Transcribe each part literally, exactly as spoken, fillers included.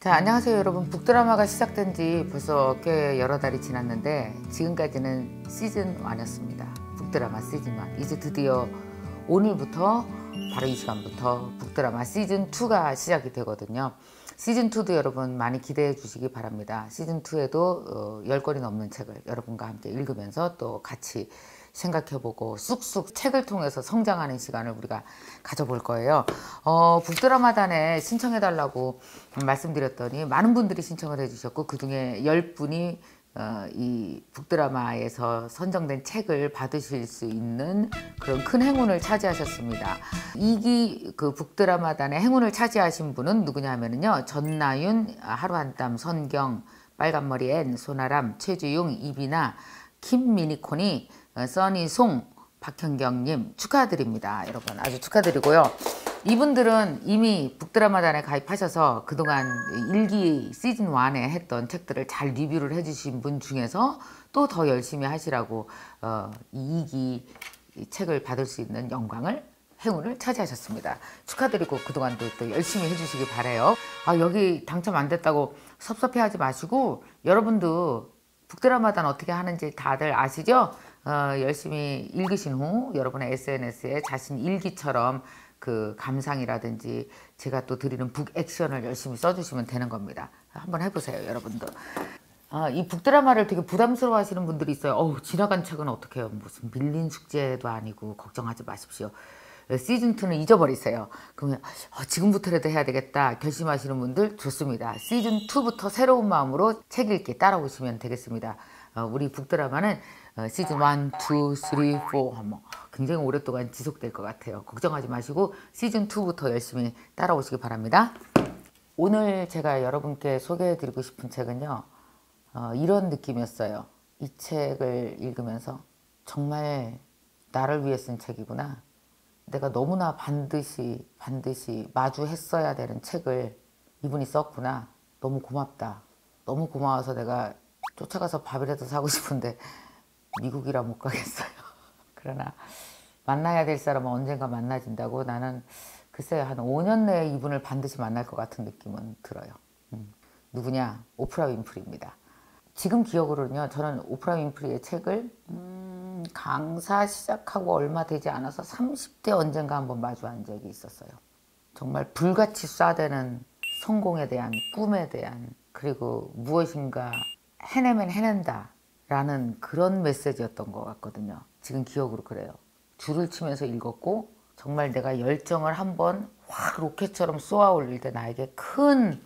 자, 안녕하세요 여러분. 북드라마가 시작된 지 벌써 꽤 여러 달이 지났는데 지금까지는 시즌 일이었습니다. 북드라마 시즌 일. 이제 드디어 오늘부터 바로 이 시간부터 북드라마 시즌 이가 시작이 되거든요. 시즌 이도 여러분 많이 기대해 주시기 바랍니다. 시즌 이에도 열 권이 넘는 책을 여러분과 함께 읽으면서 또 같이 생각해보고 쑥쑥 책을 통해서 성장하는 시간을 우리가 가져볼 거예요. 어, 북드라마단에 신청해달라고 말씀드렸더니 많은 분들이 신청을 해주셨고 그중에 열 분이 어, 이 북드라마에서 선정된 책을 받으실 수 있는 그런 큰 행운을 차지하셨습니다. 이 기 그 북드라마단의 행운을 차지하신 분은 누구냐 하면요. 전나윤, 하루 한 땀, 선경, 빨간머리 앤, 소나람, 최주용, 이비나, 김미니콘이, 써니송, 박현경님 축하드립니다. 여러분 아주 축하드리고요. 이분들은 이미 북드라마단에 가입하셔서 그동안 일 기 시즌 일에 했던 책들을 잘 리뷰를 해주신 분 중에서 또 더 열심히 하시라고 어, 이 기 책을 받을 수 있는 영광을 행운을 차지하셨습니다. 축하드리고 그동안도 또 열심히 해주시기 바라요. 아, 여기 당첨 안 됐다고 섭섭해하지 마시고 여러분도 북드라마단 어떻게 하는지 다들 아시죠? 어, 열심히 읽으신 후 여러분의 에스엔에스에 자신 일기처럼 그 감상이라든지 제가 또 드리는 북 액션을 열심히 써주시면 되는 겁니다. 한번 해보세요 여러분도. 아, 이 북드라마를 되게 부담스러워 하시는 분들이 있어요. 어우, 지나간 책은 어떻게 해요? 무슨 밀린 숙제도 아니고 걱정하지 마십시오. 시즌 이는 잊어버리세요. 그러면 어, 지금부터라도 해야 되겠다 결심하시는 분들 좋습니다. 시즌 이부터 새로운 마음으로 책 읽기 따라오시면 되겠습니다. 어, 우리 북드라마는 어, 시즌 일, 이, 삼, 사 뭐, 굉장히 오랫동안 지속될 것 같아요. 걱정하지 마시고 시즌 이부터 열심히 따라오시기 바랍니다. 오늘 제가 여러분께 소개해드리고 싶은 책은요. 어, 이런 느낌이었어요. 이 책을 읽으면서 정말 나를 위해 쓴 책이구나. 내가 너무나 반드시 반드시 마주했어야 되는 책을 이분이 썼구나. 너무 고맙다. 너무 고마워서 내가 쫓아가서 밥이라도 사고 싶은데 미국이라 못 가겠어요. 그러나 만나야 될 사람은 언젠가 만나진다고 나는 글쎄요 한 오 년 내에 이분을 반드시 만날 것 같은 느낌은 들어요. 음. 누구냐? 오프라 윈프리입니다. 지금 기억으로는요. 저는 오프라 윈프리의 책을 음, 강사 시작하고 얼마 되지 않아서 삼십 대 언젠가 한번 마주한 적이 있었어요. 정말 불같이 쏴대는 성공에 대한 꿈에 대한 그리고 무엇인가 해내면 해낸다 라는 그런 메시지였던 것 같거든요. 지금 기억으로 그래요. 줄을 치면서 읽었고 정말 내가 열정을 한번 확 로켓처럼 쏘아 올릴 때 나에게 큰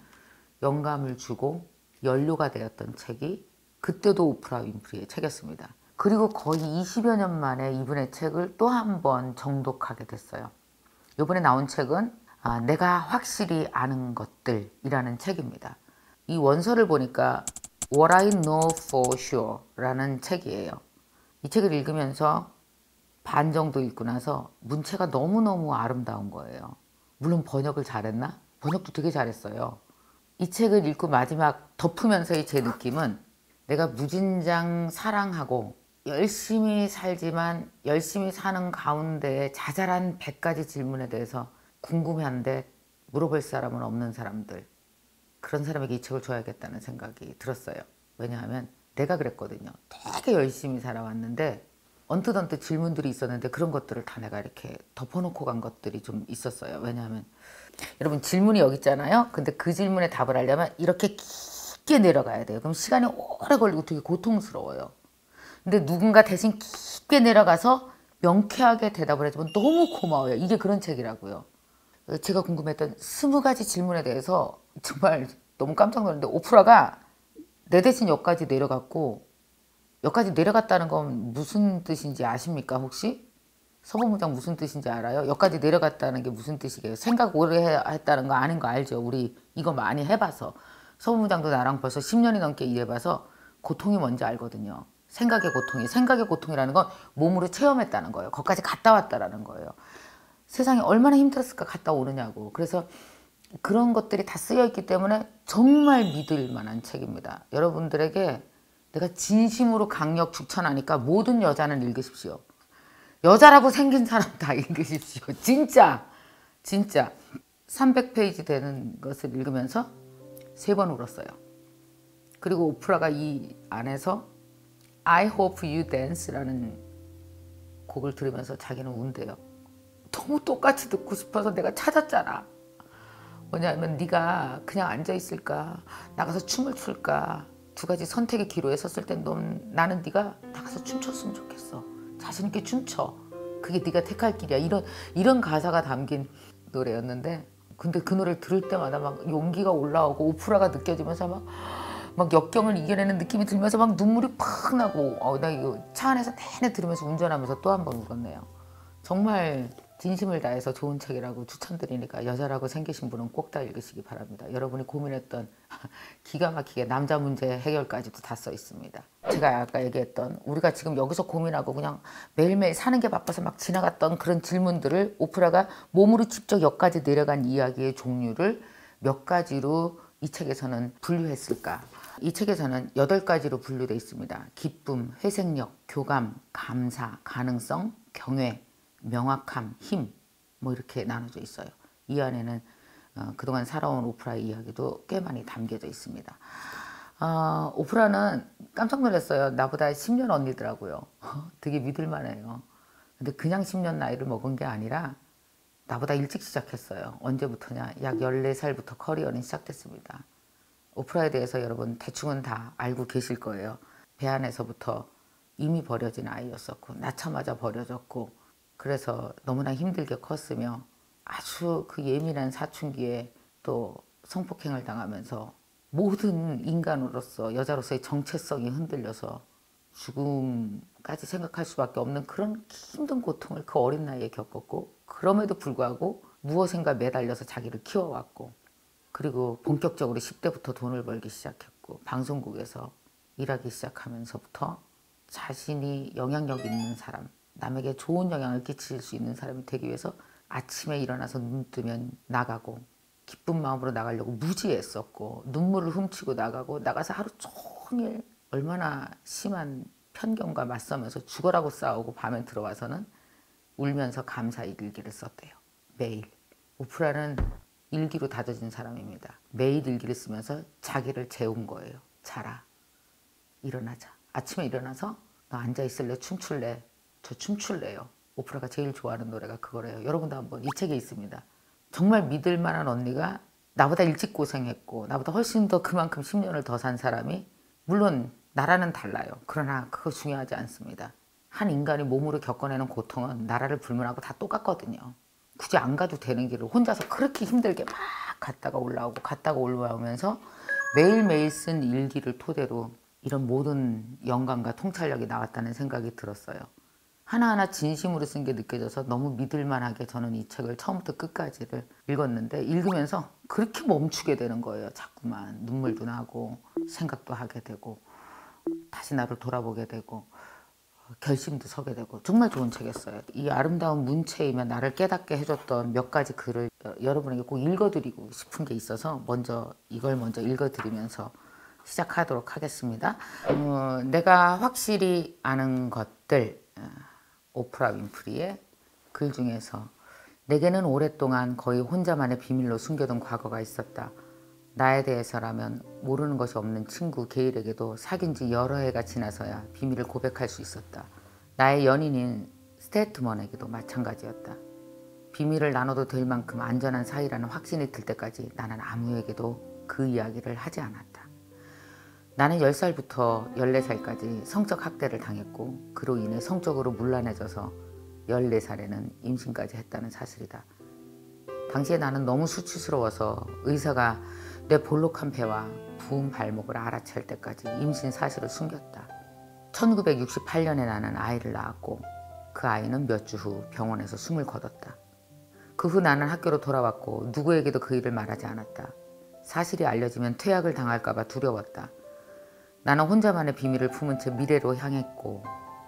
영감을 주고 연료가 되었던 책이 그때도 오프라 윈프리의 책이었습니다. 그리고 거의 이십여 년 만에 이분의 책을 또 한 번 정독하게 됐어요. 이번에 나온 책은 아, 내가 확실히 아는 것들이라는 책입니다. 이 원서를 보니까 What I Know For Sure 라는 책이에요. 이 책을 읽으면서 반 정도 읽고 나서 문체가 너무너무 아름다운 거예요. 물론 번역을 잘했나? 번역도 되게 잘했어요. 이 책을 읽고 마지막 덮으면서의 제 느낌은 내가 무진장 사랑하고 열심히 살지만 열심히 사는 가운데 자잘한 백 가지 질문에 대해서 궁금해한데 물어볼 사람은 없는 사람들, 그런 사람에게 이 책을 줘야겠다는 생각이 들었어요. 왜냐하면 내가 그랬거든요. 되게 열심히 살아왔는데 언뜻 언뜻 질문들이 있었는데 그런 것들을 다 내가 이렇게 덮어놓고 간 것들이 좀 있었어요. 왜냐하면 여러분 질문이 여기 있잖아요. 근데 그 질문에 답을 하려면 이렇게 깊게 내려가야 돼요. 그럼 시간이 오래 걸리고 되게 고통스러워요. 근데 누군가 대신 깊게 내려가서 명쾌하게 대답을 해주면 너무 고마워요. 이게 그런 책이라고요. 제가 궁금했던 스무 가지 질문에 대해서 정말 너무 깜짝 놀랐는데 오프라가 내 대신 여기까지 내려갔고 여기까지 내려갔다는 건 무슨 뜻인지 아십니까 혹시? 서부문장 무슨 뜻인지 알아요? 여기까지 내려갔다는 게 무슨 뜻이게요? 생각 오래 했다는 거 아닌 거 알죠? 우리 이거 많이 해봐서 서부문장도 나랑 벌써 십 년이 넘게 일해봐서 고통이 뭔지 알거든요. 생각의 고통이 생각의 고통이라는 건 몸으로 체험했다는 거예요. 거기까지 갔다 왔다라는 거예요. 세상에 얼마나 힘들었을까 갔다 오느냐고. 그래서 그런 것들이 다 쓰여 있기 때문에 정말 믿을 만한 책입니다. 여러분들에게 내가 진심으로 강력 추천하니까 모든 여자는 읽으십시오. 여자라고 생긴 사람 다 읽으십시오. 진짜 진짜 삼백 페이지 되는 것을 읽으면서 세 번 울었어요. 그리고 오프라가 이 안에서 I Hope You Dance라는 곡을 들으면서 자기는 운대요. 너무 똑같이 듣고 싶어서 내가 찾았잖아. 뭐냐면 네가 그냥 앉아있을까 나가서 춤을 출까 두 가지 선택의 기로에 섰을 때 넌, 나는 네가 나가서 춤췄으면 좋겠어. 자신 있게 춤춰. 그게 네가 택할 길이야. 이런 이런 가사가 담긴 노래였는데 근데 그 노래를 들을 때마다 막 용기가 올라오고 오프라가 느껴지면서 막, 막 역경을 이겨내는 느낌이 들면서 막 눈물이 팍 나고 어, 나 이거 차 안에서 내내 들으면서 운전하면서 또 한 번 울었네요. 정말 진심을 다해서 좋은 책이라고 추천드리니까 여자라고 생기신 분은 꼭 다 읽으시기 바랍니다. 여러분이 고민했던 기가 막히게 남자 문제 해결까지도 다 써 있습니다. 제가 아까 얘기했던 우리가 지금 여기서 고민하고 그냥 매일매일 사는 게 바빠서 막 지나갔던 그런 질문들을 오프라가 몸으로 직접 역까지 내려간 이야기의 종류를 몇 가지로 이 책에서는 분류했을까? 이 책에서는 여덟 가지로 분류되어 있습니다. 기쁨, 회색력, 교감, 감사, 가능성, 경외, 명확함, 힘, 뭐 이렇게 나눠져 있어요. 이 안에는 어, 그동안 살아온 오프라의 이야기도 꽤 많이 담겨져 있습니다. 어, 오프라는 깜짝 놀랐어요. 나보다 십 년 언니더라고요. 되게 믿을만해요. 근데 그냥 십 년 나이를 먹은 게 아니라 나보다 일찍 시작했어요. 언제부터냐? 약 열네 살부터 커리어는 시작됐습니다. 오프라에 대해서 여러분 대충은 다 알고 계실 거예요. 배 안에서부터 이미 버려진 아이였었고 낳자마자 버려졌고 그래서 너무나 힘들게 컸으며 아주 그 예민한 사춘기에 또 성폭행을 당하면서 모든 인간으로서 여자로서의 정체성이 흔들려서 죽음까지 생각할 수밖에 없는 그런 힘든 고통을 그 어린 나이에 겪었고 그럼에도 불구하고 무엇인가 매달려서 자기를 키워왔고 그리고 본격적으로 십 대부터 돈을 벌기 시작했고 방송국에서 일하기 시작하면서부터 자신이 영향력 있는 사람 남에게 좋은 영향을 끼칠 수 있는 사람이 되기 위해서 아침에 일어나서 눈 뜨면 나가고 기쁜 마음으로 나가려고 무지했었고 눈물을 훔치고 나가고 나가서 하루 종일 얼마나 심한 편견과 맞서면서 죽어라고 싸우고 밤에 들어와서는 울면서 감사 일기를 썼대요. 매일. 오프라는 일기로 다져진 사람입니다. 매일 일기를 쓰면서 자기를 재운 거예요. 자라. 일어나자. 아침에 일어나서 너 앉아있을래? 춤출래? 저 춤출래요. 오프라가 제일 좋아하는 노래가 그거래요. 여러분도 한번 이 책에 있습니다. 정말 믿을 만한 언니가 나보다 일찍 고생했고 나보다 훨씬 더 그만큼 십 년을 더 산 사람이 물론 나라는 달라요. 그러나 그거 중요하지 않습니다. 한 인간이 몸으로 겪어내는 고통은 나라를 불문하고 다 똑같거든요. 굳이 안 가도 되는 길을 혼자서 그렇게 힘들게 막 갔다가 올라오고 갔다가 올라오면서 매일매일 쓴 일기를 토대로 이런 모든 영감과 통찰력이 나왔다는 생각이 들었어요. 하나하나 진심으로 쓴 게 느껴져서 너무 믿을만하게 저는 이 책을 처음부터 끝까지를 읽었는데 읽으면서 그렇게 멈추게 되는 거예요. 자꾸만 눈물도 나고 생각도 하게 되고 다시 나를 돌아보게 되고 결심도 서게 되고 정말 좋은 책이었어요. 이 아름다운 문체이며 나를 깨닫게 해줬던 몇 가지 글을 여러분에게 꼭 읽어드리고 싶은 게 있어서 먼저 이걸 먼저 읽어드리면서 시작하도록 하겠습니다. 어, 내가 확실히 아는 것들 오프라 윈프리의 글 중에서 내게는 오랫동안 거의 혼자만의 비밀로 숨겨둔 과거가 있었다. 나에 대해서라면 모르는 것이 없는 친구 게일에게도 사귄 지 여러 해가 지나서야 비밀을 고백할 수 있었다. 나의 연인인 스테트먼에게도 마찬가지였다. 비밀을 나눠도 될 만큼 안전한 사이라는 확신이 들 때까지 나는 아무에게도 그 이야기를 하지 않았다. 나는 열 살부터 열네 살까지 성적 학대를 당했고 그로 인해 성적으로 문란해져서 열네 살에는 임신까지 했다는 사실이다. 당시에 나는 너무 수치스러워서 의사가 내 볼록한 배와 부은 발목을 알아챌 때까지 임신 사실을 숨겼다. 천구백육십팔 년에 나는 아이를 낳았고 그 아이는 몇 주 후 병원에서 숨을 거뒀다. 그 후 나는 학교로 돌아왔고 누구에게도 그 일을 말하지 않았다. 사실이 알려지면 퇴학을 당할까 봐 두려웠다. 나는 혼자만의 비밀을 품은 채 미래로 향했고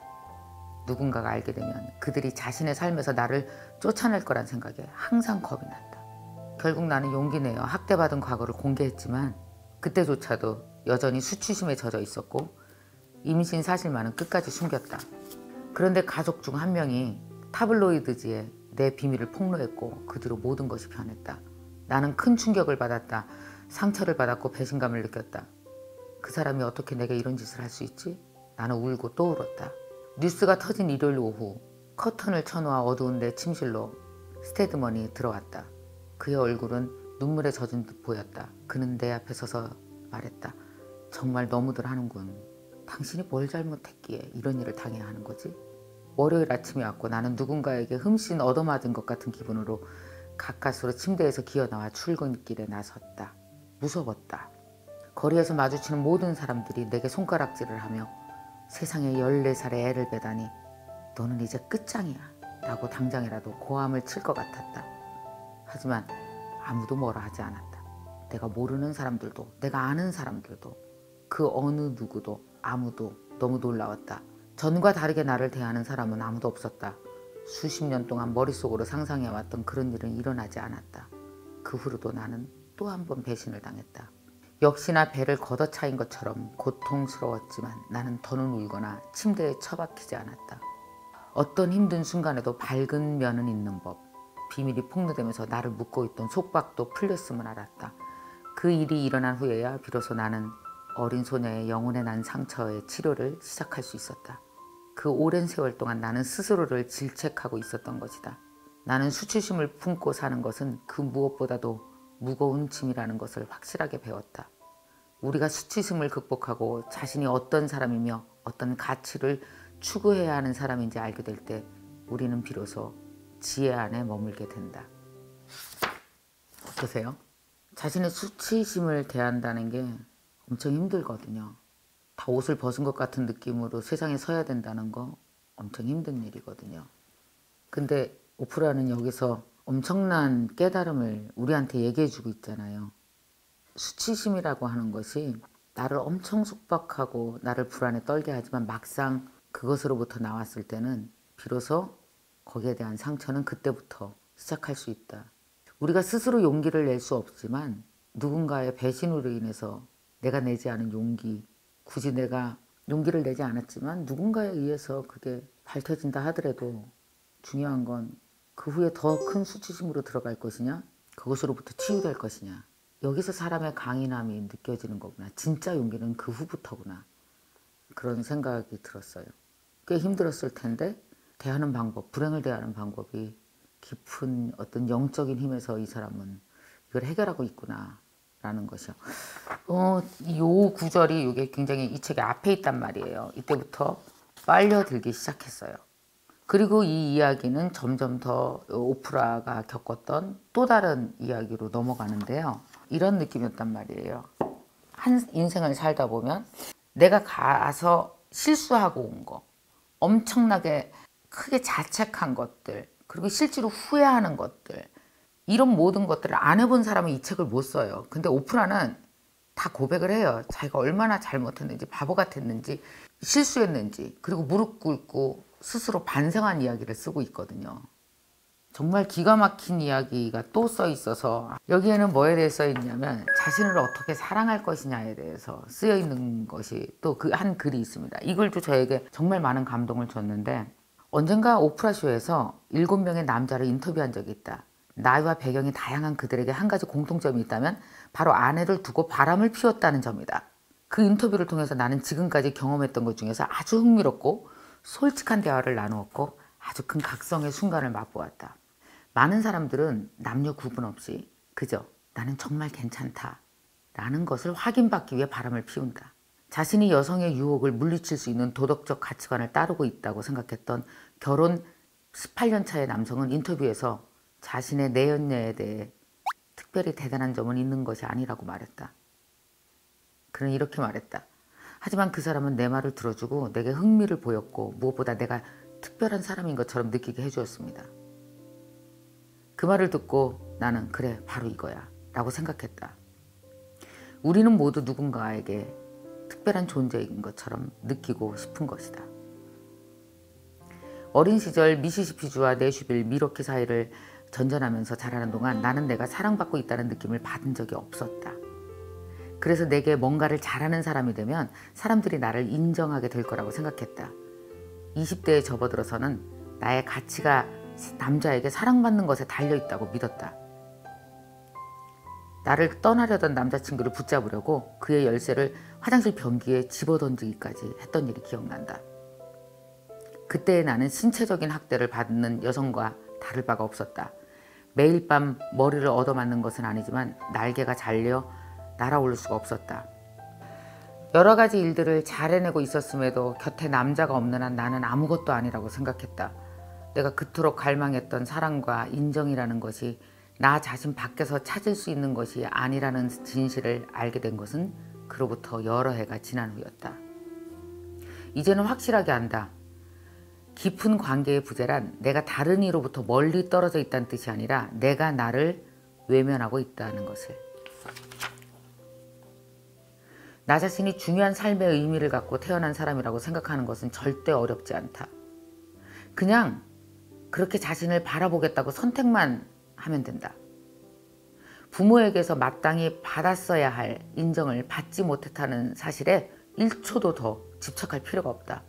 누군가가 알게 되면 그들이 자신의 삶에서 나를 쫓아낼 거란 생각에 항상 겁이 났다. 결국 나는 용기 내어 학대받은 과거를 공개했지만 그때조차도 여전히 수치심에 젖어 있었고 임신 사실만은 끝까지 숨겼다. 그런데 가족 중 한 명이 타블로이드지에 내 비밀을 폭로했고 그 뒤로 모든 것이 변했다. 나는 큰 충격을 받았다. 상처를 받았고 배신감을 느꼈다. 그 사람이 어떻게 내게 이런 짓을 할 수 있지? 나는 울고 또 울었다. 뉴스가 터진 일요일 오후 커튼을 쳐놓아 어두운 내 침실로 스테드먼이 들어왔다. 그의 얼굴은 눈물에 젖은 듯 보였다. 그는 내 앞에 서서 말했다. 정말 너무들 하는군. 당신이 뭘 잘못했기에 이런 일을 당해야 하는 거지? 월요일 아침이 왔고 나는 누군가에게 흠씬 얻어맞은 것 같은 기분으로 가까스로 침대에서 기어나와 출근길에 나섰다. 무서웠다. 거리에서 마주치는 모든 사람들이 내게 손가락질을 하며 세상에 열네 살의 애를 배다니 너는 이제 끝장이야 라고 당장이라도 고함을 칠 것 같았다. 하지만 아무도 뭐라 하지 않았다. 내가 모르는 사람들도 내가 아는 사람들도 그 어느 누구도 아무도 너무 놀라웠다. 전과 다르게 나를 대하는 사람은 아무도 없었다. 수십 년 동안 머릿속으로 상상해왔던 그런 일은 일어나지 않았다. 그 후로도 나는 또 한 번 배신을 당했다. 역시나 배를 걷어차인 것처럼 고통스러웠지만 나는 더는 울거나 침대에 처박히지 않았다. 어떤 힘든 순간에도 밝은 면은 있는 법. 비밀이 폭로되면서 나를 묶고 있던 속박도 풀렸음을 알았다. 그 일이 일어난 후에야 비로소 나는 어린 소녀의 영혼에 난 상처의 치료를 시작할 수 있었다. 그 오랜 세월 동안 나는 스스로를 질책하고 있었던 것이다. 나는 수치심을 품고 사는 것은 그 무엇보다도 무거운 짐이라는 것을 확실하게 배웠다. 우리가 수치심을 극복하고 자신이 어떤 사람이며 어떤 가치를 추구해야 하는 사람인지 알게 될 때 우리는 비로소 지혜 안에 머물게 된다. 어떠세요? 자신의 수치심을 대한다는 게 엄청 힘들거든요. 다 옷을 벗은 것 같은 느낌으로 세상에 서야 된다는 거 엄청 힘든 일이거든요. 근데 오프라는 여기서 엄청난 깨달음을 우리한테 얘기해주고 있잖아요. 수치심이라고 하는 것이 나를 엄청 속박하고 나를 불안에 떨게 하지만 막상 그것으로부터 나왔을 때는 비로소 거기에 대한 상처는 그때부터 시작할 수 있다. 우리가 스스로 용기를 낼 수 없지만 누군가의 배신으로 인해서 내가 내지 않은 용기, 굳이 내가 용기를 내지 않았지만 누군가에 의해서 그게 밝혀진다 하더라도 중요한 건 그 후에 더 큰 수치심으로 들어갈 것이냐, 그것으로부터 치유될 것이냐. 여기서 사람의 강인함이 느껴지는 거구나. 진짜 용기는 그 후부터구나. 그런 생각이 들었어요. 꽤 힘들었을 텐데 대하는 방법, 불행을 대하는 방법이 깊은 어떤 영적인 힘에서 이 사람은 이걸 해결하고 있구나 라는 것이요. 어, 요 구절이 이게 굉장히 이 책의 앞에 있단 말이에요. 이때부터 빨려들기 시작했어요. 그리고 이 이야기는 점점 더 오프라가 겪었던 또 다른 이야기로 넘어가는데요. 이런 느낌이었단 말이에요. 한 인생을 살다 보면 내가 가서 실수하고 온 거, 엄청나게 크게 자책한 것들, 그리고 실제로 후회하는 것들, 이런 모든 것들을 안 해본 사람은 이 책을 못 써요. 근데 오프라는 다 고백을 해요. 자기가 얼마나 잘못했는지, 바보 같았는지, 실수했는지, 그리고 무릎 꿇고 스스로 반성한 이야기를 쓰고 있거든요. 정말 기가 막힌 이야기가 또 써 있어서 여기에는 뭐에 대해 써 있냐면 자신을 어떻게 사랑할 것이냐에 대해서 쓰여 있는 것이 또 그 한 글이 있습니다. 이 글도 저에게 정말 많은 감동을 줬는데 언젠가 오프라 쇼에서 일곱 명의 남자를 인터뷰한 적이 있다. 나이와 배경이 다양한 그들에게 한 가지 공통점이 있다면 바로 아내를 두고 바람을 피웠다는 점이다. 그 인터뷰를 통해서 나는 지금까지 경험했던 것 중에서 아주 흥미롭고 솔직한 대화를 나누었고 아주 큰 각성의 순간을 맛보았다. 많은 사람들은 남녀 구분 없이 그저 나는 정말 괜찮다 라는 것을 확인받기 위해 바람을 피운다. 자신이 여성의 유혹을 물리칠 수 있는 도덕적 가치관을 따르고 있다고 생각했던 결혼 십팔 년 차의 남성은 인터뷰에서 자신의 내연녀에 대해 특별히 대단한 점은 있는 것이 아니라고 말했다. 그는 이렇게 말했다. 하지만 그 사람은 내 말을 들어주고 내게 흥미를 보였고 무엇보다 내가 특별한 사람인 것처럼 느끼게 해주었습니다. 그 말을 듣고 나는 그래 바로 이거야 라고 생각했다. 우리는 모두 누군가에게 특별한 존재인 것처럼 느끼고 싶은 것이다. 어린 시절 미시시피주와 내슈빌, 미러키 사이를 전전하면서 자라는 동안 나는 내가 사랑받고 있다는 느낌을 받은 적이 없었다. 그래서 내게 뭔가를 잘하는 사람이 되면 사람들이 나를 인정하게 될 거라고 생각했다. 이십 대에 접어들어서는 나의 가치가 남자에게 사랑받는 것에 달려있다고 믿었다. 나를 떠나려던 남자친구를 붙잡으려고 그의 열쇠를 화장실 변기에 집어던지기까지 했던 일이 기억난다. 그때의 나는 신체적인 학대를 받는 여성과 다를 바가 없었다. 매일 밤 머리를 얻어맞는 것은 아니지만 날개가 잘려 날아올 수가 없었다. 여러 가지 일들을 잘 해내고 있었음에도 곁에 남자가 없는 한 나는 아무것도 아니라고 생각했다. 내가 그토록 갈망했던 사랑과 인정이라는 것이 나 자신 밖에서 찾을 수 있는 것이 아니라는 진실을 알게 된 것은 그로부터 여러 해가 지난 후였다. 이제는 확실하게 안다. 깊은 관계의 부재란 내가 다른 이로부터 멀리 떨어져 있다는 뜻이 아니라 내가 나를 외면하고 있다는 것을. 나 자신이 중요한 삶의 의미를 갖고 태어난 사람이라고 생각하는 것은 절대 어렵지 않다. 그냥 그렇게 자신을 바라보겠다고 선택만 하면 된다. 부모에게서 마땅히 받았어야 할 인정을 받지 못했다는 사실에 일 초도 더 집착할 필요가 없다.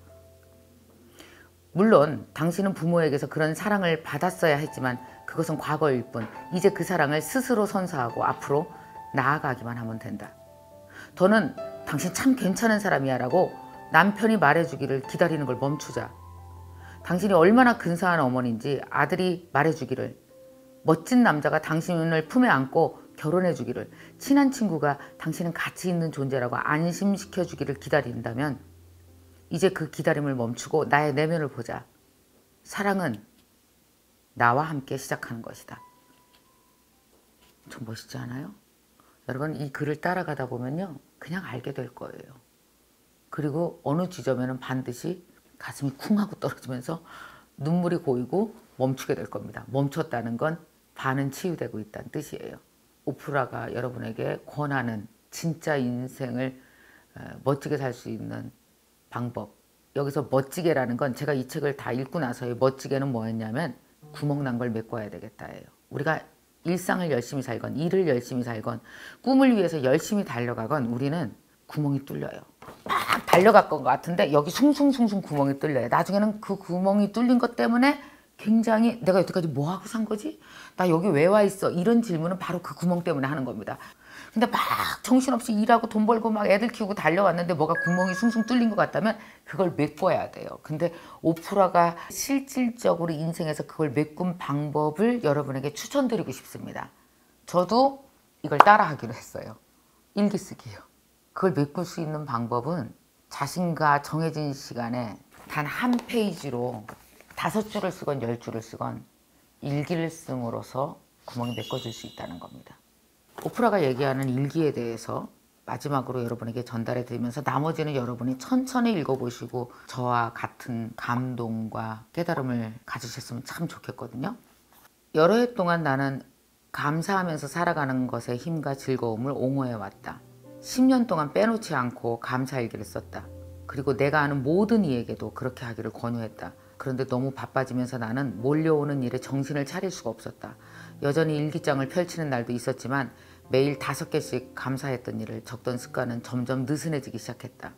물론 당신은 부모에게서 그런 사랑을 받았어야 했지만 그것은 과거일 뿐, 이제 그 사랑을 스스로 선사하고 앞으로 나아가기만 하면 된다. 더는 당신 참 괜찮은 사람이야 라고 남편이 말해주기를 기다리는 걸 멈추자. 당신이 얼마나 근사한 어머니인지 아들이 말해주기를, 멋진 남자가 당신을 품에 안고 결혼해주기를, 친한 친구가 당신은 가치 있는 존재라고 안심시켜주기를 기다린다면 이제 그 기다림을 멈추고 나의 내면을 보자. 사랑은 나와 함께 시작하는 것이다. 좀 멋있지 않아요? 여러분, 이 글을 따라가다 보면요, 그냥 알게 될 거예요. 그리고 어느 지점에는 반드시 가슴이 쿵 하고 떨어지면서 눈물이 고이고 멈추게 될 겁니다. 멈췄다는 건 반은 치유되고 있다는 뜻이에요. 오프라가 여러분에게 권하는 진짜 인생을 멋지게 살 수 있는 방법. 여기서 멋지게라는 건 제가 이 책을 다 읽고 나서의 멋지게는 뭐였냐면 구멍난 걸 메꿔야 되겠다예요. 우리가 일상을 열심히 살건 일을 열심히 살건 꿈을 위해서 열심히 달려가건 우리는 구멍이 뚫려요. 막 달려갈 것 같은데 여기 숭숭숭숭 구멍이 뚫려요. 나중에는 그 구멍이 뚫린 것 때문에 굉장히 내가 여태까지 뭐하고 산 거지? 나 여기 왜 와 있어? 이런 질문은 바로 그 구멍 때문에 하는 겁니다. 근데 막 정신없이 일하고 돈 벌고 막 애들 키우고 달려왔는데 뭐가 구멍이 숭숭 뚫린 것 같다면 그걸 메꿔야 돼요. 근데 오프라가 실질적으로 인생에서 그걸 메꾼 방법을 여러분에게 추천드리고 싶습니다. 저도 이걸 따라하기로 했어요. 일기 쓰기요. 그걸 메꿀 수 있는 방법은 자신과 정해진 시간에 단 한 페이지로 다섯 줄을 쓰건 열 줄을 쓰건 일기를 씀으로써 구멍이 메꿔질 수 있다는 겁니다. 오프라가 얘기하는 일기에 대해서 마지막으로 여러분에게 전달해 드리면서 나머지는 여러분이 천천히 읽어보시고 저와 같은 감동과 깨달음을 가지셨으면 참 좋겠거든요. 여러 해 동안 나는 감사하면서 살아가는 것의 힘과 즐거움을 옹호해왔다. 십 년 동안 빼놓지 않고 감사일기를 썼다. 그리고 내가 아는 모든 이에게도 그렇게 하기를 권유했다. 그런데 너무 바빠지면서 나는 몰려오는 일에 정신을 차릴 수가 없었다. 여전히 일기장을 펼치는 날도 있었지만 매일 다섯 개씩 감사했던 일을 적던 습관은 점점 느슨해지기 시작했다.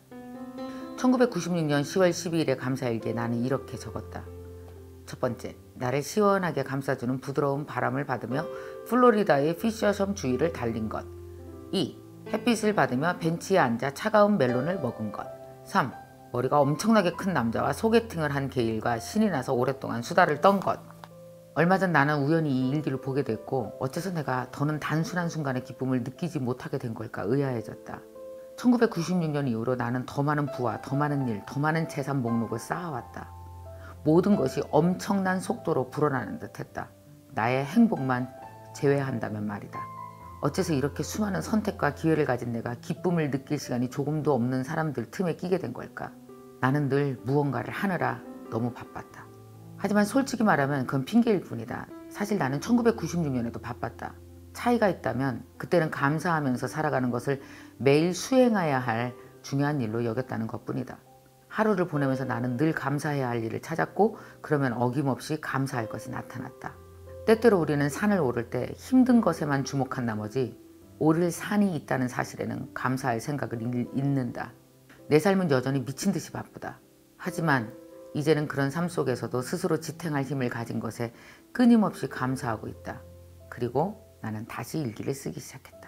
천구백구십육 년 시월 십이일에 감사일기에 나는 이렇게 적었다. 첫 번째, 나를 시원하게 감싸주는 부드러운 바람을 받으며 플로리다의 피셔섬 주위를 달린 것. 이, 햇빛을 받으며 벤치에 앉아 차가운 멜론을 먹은 것. 삼, 머리가 엄청나게 큰 남자와 소개팅을 한 게일과 신이 나서 오랫동안 수다를 떤 것. 얼마 전 나는 우연히 이 일기를 보게 됐고 어째서 내가 더는 단순한 순간의 기쁨을 느끼지 못하게 된 걸까 의아해졌다. 천구백구십육 년 이후로 나는 더 많은 부와 더 많은 일, 더 많은 재산 목록을 쌓아왔다. 모든 것이 엄청난 속도로 불어나는 듯했다. 나의 행복만 제외한다면 말이다. 어째서 이렇게 수많은 선택과 기회를 가진 내가 기쁨을 느낄 시간이 조금도 없는 사람들 틈에 끼게 된 걸까? 나는 늘 무언가를 하느라 너무 바빴다. 하지만 솔직히 말하면 그건 핑계일 뿐이다. 사실 나는 천구백구십육 년에도 바빴다. 차이가 있다면 그때는 감사하면서 살아가는 것을 매일 수행해야 할 중요한 일로 여겼다는 것뿐이다. 하루를 보내면서 나는 늘 감사해야 할 일을 찾았고 그러면 어김없이 감사할 것이 나타났다. 때때로 우리는 산을 오를 때 힘든 것에만 주목한 나머지 오를 산이 있다는 사실에는 감사할 생각을 잃는다. 내 삶은 여전히 미친 듯이 바쁘다. 하지만 이제는 그런 삶 속에서도 스스로 지탱할 힘을 가진 것에 끊임없이 감사하고 있다. 그리고 나는 다시 일기를 쓰기 시작했다.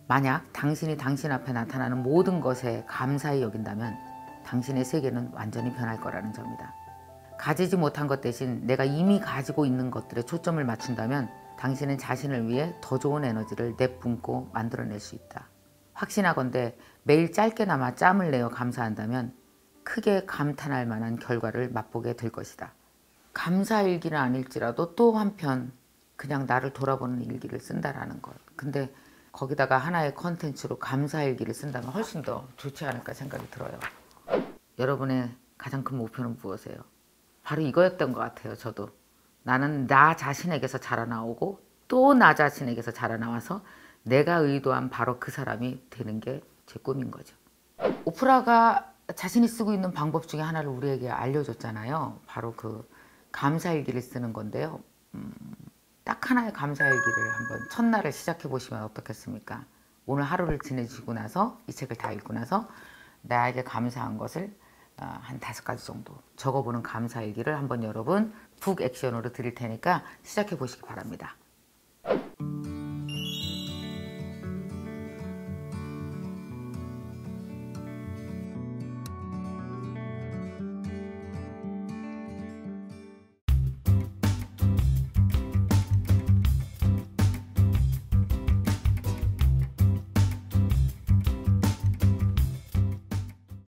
만약 당신이 당신 앞에 나타나는 모든 것에 감사히 여긴다면 당신의 세계는 완전히 변할 거라는 점이다. 가지지 못한 것 대신 내가 이미 가지고 있는 것들에 초점을 맞춘다면 당신은 자신을 위해 더 좋은 에너지를 내뿜고 만들어낼 수 있다. 확신하건대 매일 짧게나마 짬을 내어 감사한다면 크게 감탄할 만한 결과를 맛보게 될 것이다. 감사일기는 아닐지라도 또 한편 그냥 나를 돌아보는 일기를 쓴다라는 것. 근데 거기다가 하나의 컨텐츠로 감사일기를 쓴다면 훨씬 더 좋지 않을까 생각이 들어요. 여러분의 가장 큰 목표는 무엇이에요? 바로 이거였던 것 같아요. 저도 나는 나 자신에게서 자라나오고 또 나 자신에게서 자라나와서 내가 의도한 바로 그 사람이 되는 게 제 꿈인 거죠. 오프라가 자신이 쓰고 있는 방법 중에 하나를 우리에게 알려줬잖아요. 바로 그 감사일기를 쓰는 건데요. 음, 딱 하나의 감사일기를 한번 첫날을 시작해 보시면 어떻겠습니까? 오늘 하루를 지내시고 나서 이 책을 다 읽고 나서 나에게 감사한 것을 한 다섯 가지 정도 적어보는 감사일기를 한번 여러분 북 액션으로 드릴 테니까 시작해 보시기 바랍니다.